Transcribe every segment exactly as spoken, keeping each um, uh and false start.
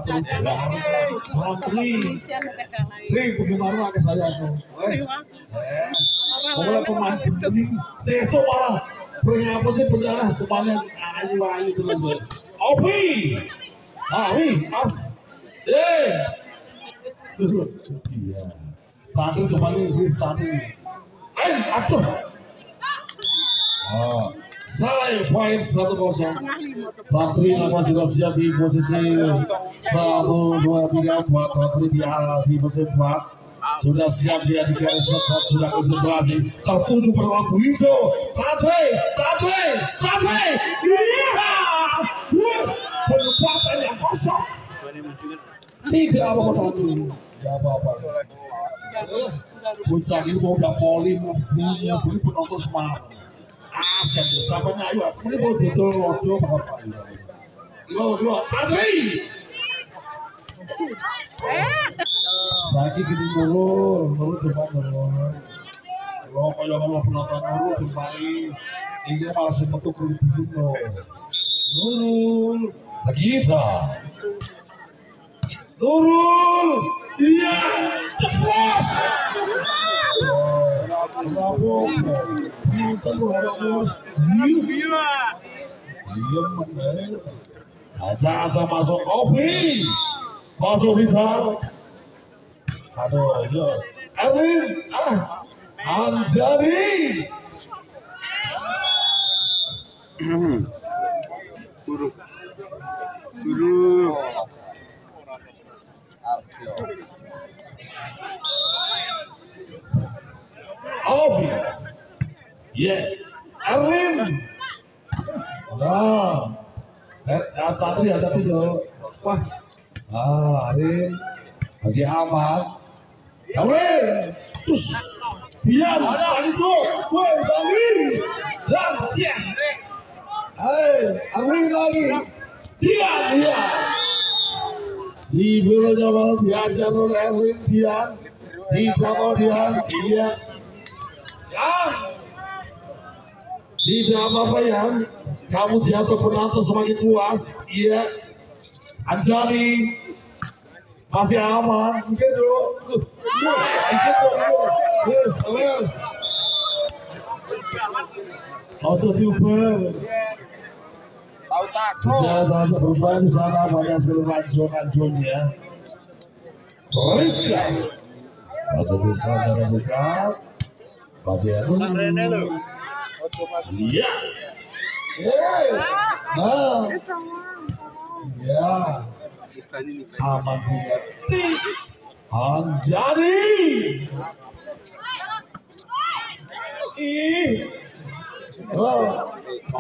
satu gelar Mantri. Nih bagaimana ke saya tuh? Eh, mulai pemain ini sesok malah beri apa sih benda kemana ayu ayu terus. Opi, Opi, as, eh, iya. Tadi kembali di tadi. Eh, aduh. Oh, saya poin satu kosong. Tapi nama juga siap di posisi satu dua tiga empat. Tapi dia di posisi empat sudah siap dia di garis start, sudah konsentrasi tertuju berlampu hijau. Tadre, Tadre, Tadre, iya, penempatan yang kosong. Tidak apa-apa tadi, tidak apa-apa. Puncak ini mau udah poli, mau beli penonton semangat. Asem bersama ayo, ini mau dodol lodo apa ini? Lo lo, Adri. Saiki gini nurul, nurul depan nurul. Lo kaya kalau penonton nurul kembali, ini malah semetu kulit lo. Nurul, Sagita. Nurul, iya, ceplos. Bravo, nonton lo harus, iya, iya bener. Aja-aja masuk Opi, masuk Vital. Aduh, iya. Erwin, ah, Anjari. Guru, guru. Opi, yeah, Erwin. Nah, eh, tadi ada tuh loh. Wah, ah, Erwin masih aman. Erwin, terus biar itu, woi lagi, dan yes, hey, Erwin lagi, dia dia, di birunya malah diajar oleh Erwin dia, di belakang dia, dia, ya, tidak apa-apa ya, kamu jatuh penonton semakin puas, iya, Anjali. Masih aman, mungkin dulu, mungkin dulu, yes, yes. Auto tuber, tahu tak? Bisa tahu bermain di sana banyak sekali ranjong-ranjong ya. Rizka, masuk Rizka, dari Rizka, masih ada. Iya, nah, iya. Aman juga. Anjari. Ih. Oh.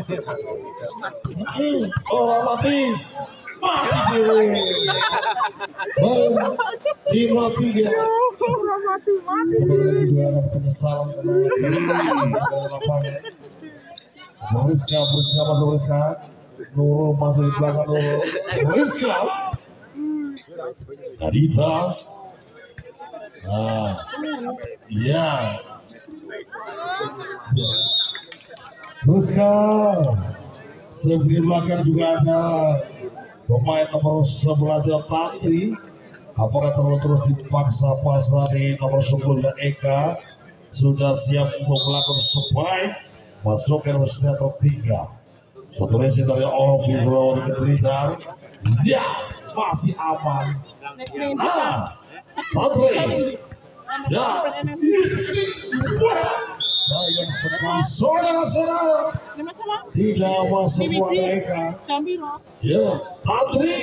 Orang mati. Mati diri. Oh. Di mati ya. Orang mati mati. Sebenarnya juga ada penyesalan karena Rizka, Rizka masuk Rizka. Nurul masuk di belakang Nurul. Rizka. Nadita, ah, iya, Rizka, sebelum belakang juga ada pemain nomor sebelas Tantri. Apakah terlalu terus dipaksa-paksa di nomor sepuluh dan Eka sudah siap untuk melakukan spike masuk ke set tiga. Satu resi dari Ovi Sulawesi Blitar, ya masih aman. Nah, Tadre, ya, sayang sekali saudara-saudara, tidak masuk mereka. Ya, Tadre,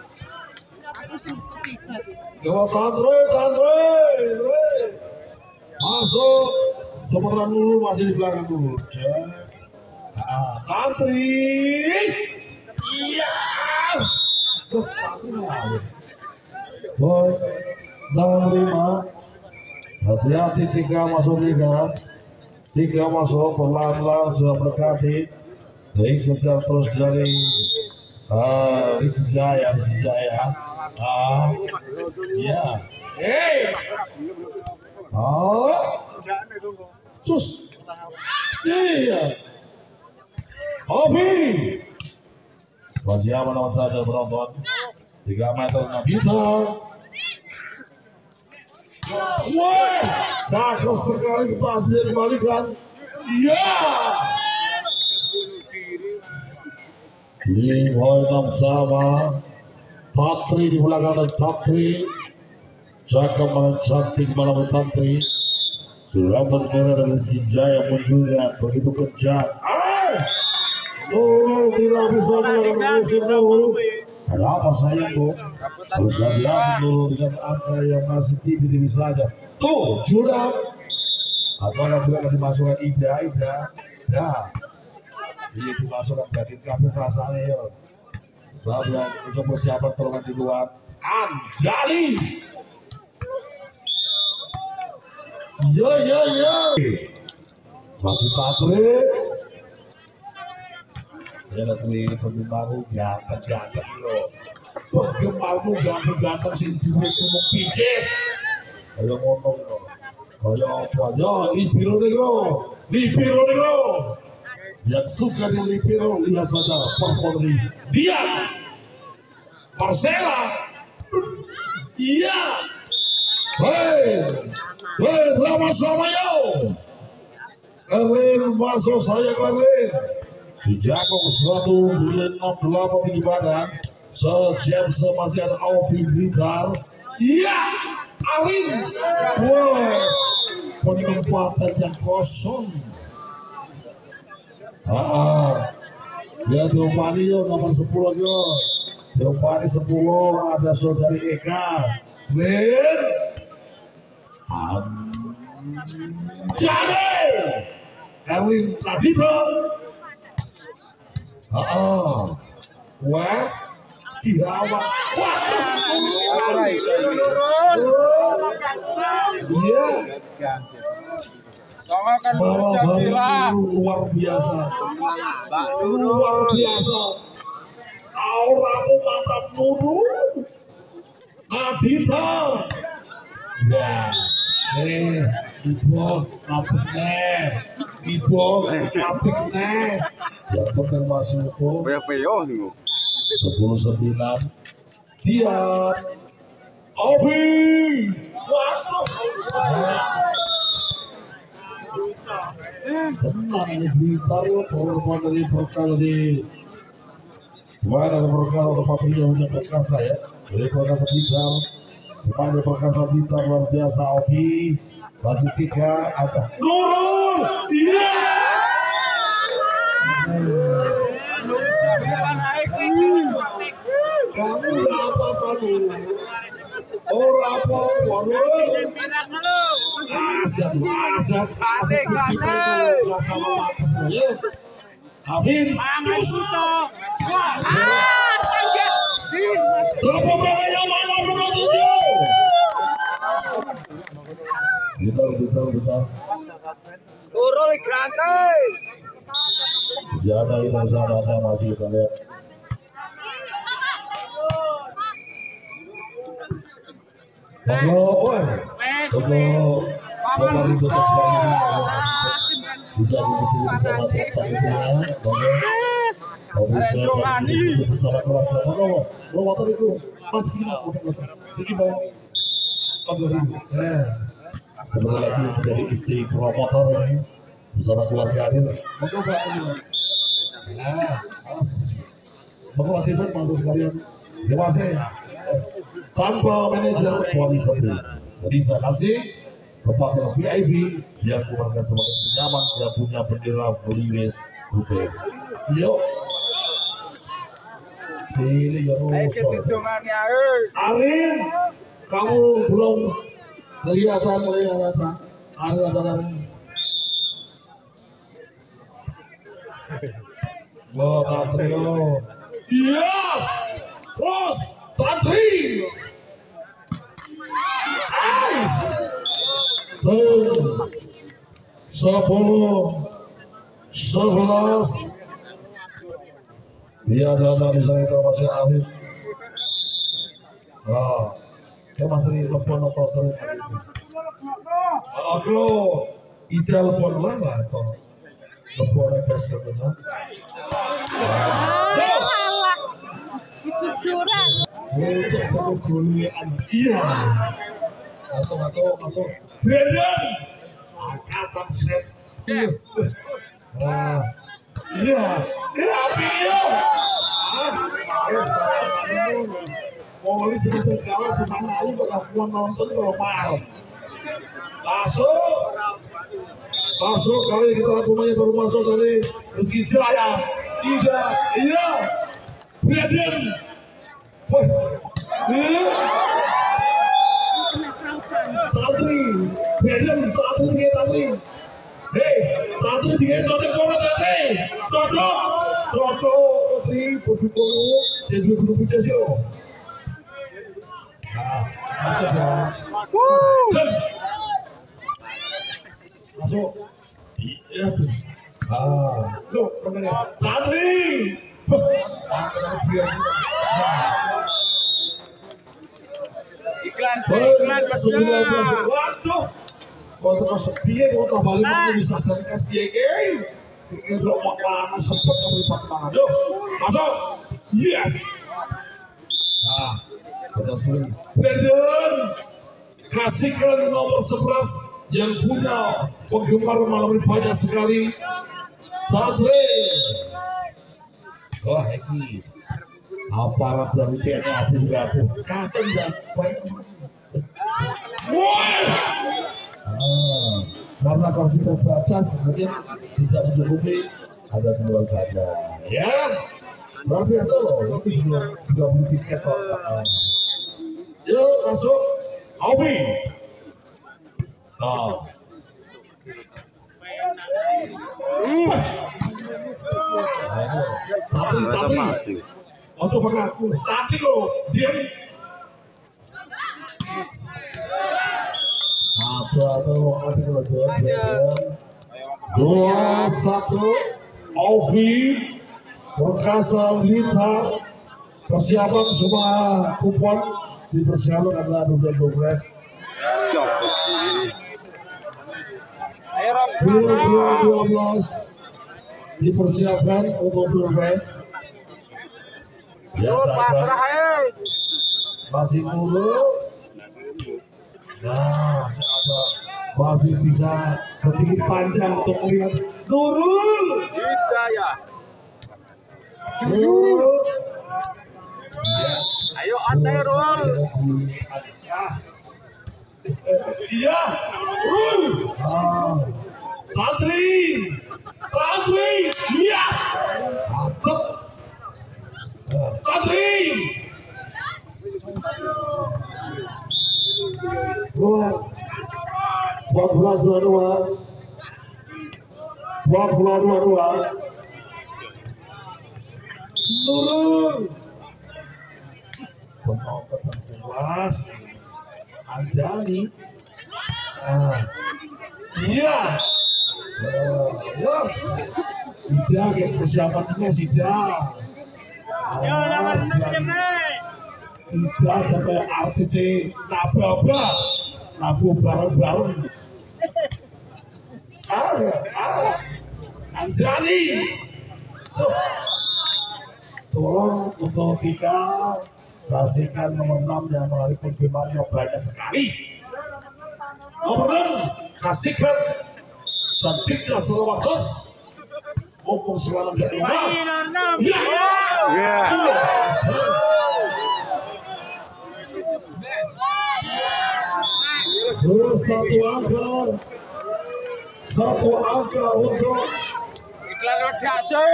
kalau Tadre, Tadre, masuk, sebenarnya dulu masih di belakang dulu. Yes. Nah, Tadre, iya, boy, enam lima, hati-hati tiga masuk tiga, tiga masuk pelan-pelan sudah mendekati, dikejar terus dari ah uh, Jaya si Jaya, ah, ya, hey, ah, terus, iya, Ovi, masih aman saja penonton. tiga meter Nabita. Wah, cakep sekali pasnya dikembalikan. Ya. Di poin sama Tantri di belakang dan Tantri cakep malam cantik malam Tantri sudah bermerah dari Sinjaya munculnya begitu kejam. Oh, tidak bisa melakukan musuh. Ada apa sayang bu? Harus hati-hati dulu dengan angka yang masih tinggi-tinggi saja. Tuh, sudah. Apakah juga akan dimasukkan Ida, Ida? Ya. Ini dimasukkan bagian kabin rasanya ya. Lalu untuk persiapan permainan di luar. Anjali. Yo yo yo. Masih Patrick. Ya nanti penggemarmu ganteng-ganteng loh. Penggemarmu ganteng-ganteng sih duit ngomong pijes. Ayo ngomong loh. Ayo apa ya? Libiro negro, libiro negro. Yang suka di libiro lihat saja performa dia. Marcela. Iya. Hei, hei, drama sama yo. Erlin masuk saya Erlin. Di jagung seratus enam puluh delapan tinggi badan. Sejam masih ada Alvin Blitar. Iya, Arin. Wah, penempatan yang kosong. Ah, ya diumpani yo nomor sepuluh yo. Diumpani sepuluh ada saudari Eka. Lin. Jadi, Erwin Pradito. Ah, wah, dirawat. Wah, iya. Bawa luar biasa, luar biasa. Auramu mantap dulu, Nadita. Ya, eh, ibu, apik nih, ibu, apik nih. Yang penting masih hukum. Sepuluh sembilan. Dia, Obi, waduh. Tenang ini Blitar ya, korban dari berkah di mana berkah atau patrinya punya perkasa ya. Dari perkasa Blitar, pemain perkasa Blitar luar biasa. Obi masih tiga atau Nurul, iya. Kamu udah apa-apa dulu? Orang apa-apa dulu? Asap, asap, asap kita itu sama lapis ya. Amin. Berapa banyak mana penontonnya? Gitar, gitar, gitar. Turun grantai. Jaga itu sana masih kita lihat. Monggo, oi. Monggo. Bapak Ibu sekalian bisa diskusi bersama teman-teman. Monggo. Mau bisa diskusi bersama keluarga. Monggo. Lo motor itu pas gimana? Udah masuk. Ini bang. Monggo ribu. Eh. Sebentar lagi menjadi istri promotor ini bersama keluarga ini. Monggo Pak. Nah, pas. Monggo Pak Ibu masuk sekalian. Terima kasih. Tanpa manajer polisi bisa kasih kepada V I P biar keluarga semakin nyaman, dia punya bendera Boliwes Putih. Yuk, pilih ya Arin, kamu belum kelihatan kelihatan. Arin ada Arin. Wah, Patrio. Yes, terus Tantri. Sepuluh sebelas dia ada di sana itu masih Arif. Nah, kita masih di telepon atau sering aku ideal telepon lah atau telepon yang best itu untuk kemugulian. Iya. Atau atau atau Brandon angkatan set. Nah, iya, iya, iya. Ah, yes. Polis itu kalah semana aja bakal puan nonton kalau mahal. Masuk, masuk kali kita pemain baru masuk dari Rizky Jaya. Tidak, iya, Brandon. Wah, iya. Tantri, Brandon, Tantri dia Tantri. Hei, Tantri dia Tantri kono Tantri. Cocok, cocok Tantri berbicara jadi guru pujas yo. Nah, masuk ya. Dan masuk. Iya. Ah, lo mendengar Tantri. Ah, kenapa dia? Iklan sih, iklan sembilan belas. Waduh. Kalau sepi mau kembali mau bisa serkas dia gay. Ini belum mau lama sempat kembali tangan. Yuk, masuk. Yes. Nah, berhasil. Brandon kasihkan nomor sebelas yang punya penggemar malam ini banyak sekali. Tantri. Wah, ini aparat dari T N I juga kasih dan baik. Wah. Ah, karena kursi terbatas mungkin tidak mencukupi, ada dua saja ya, luar biasa loh, ini juga juga beli tiket kok. Ah. Yuk masuk Obi. Nah, tapi tapi waktu pakai aku tapi loh dia apa atau lokasi kalau dia dua satu Ovi Perkasa Lita persiapan semua kupon dipersiapkan adalah dua belas dua belas dipersiapkan untuk dua belas ya masih dulu. Nah, ada masih bisa sedikit panjang untuk melihat Nurul. Hidayah. Nurul. Ayo antai Nurul. Iya, Nurul. Ah, Tantri, Tantri, iya. Mantap. Tantri. Dua, empat belas dua dua, empat belas dua dua. Nurul, penonton terpuas, Anjali, ah, iya, ya, tidak kayak persiapannya tidak, ah, tidak sampai artis naba-naba, nabu bareng-bareng. Ah, ah, Anjali, tuh, tolong untuk kita kasihkan nomor enam yang melalui penggemarnya banyak sekali. Nomor enam, kasihkan cantiknya Selawatos, mumpung semalam dari rumah. Ya, ya. Satu angka, satu angka untuk iklan redaksi.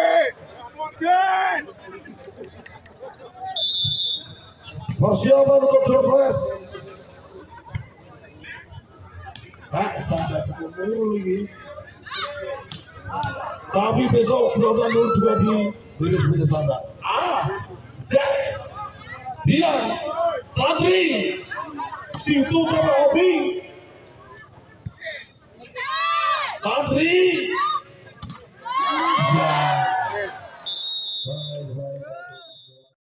persiapan untuk Dorpres. Ah, sampai ketemu lagi. Tapi besok mudah-mudahan dulu juga di rilis berita sana. Ah, dia Tantri ditutup Ovi. Tantri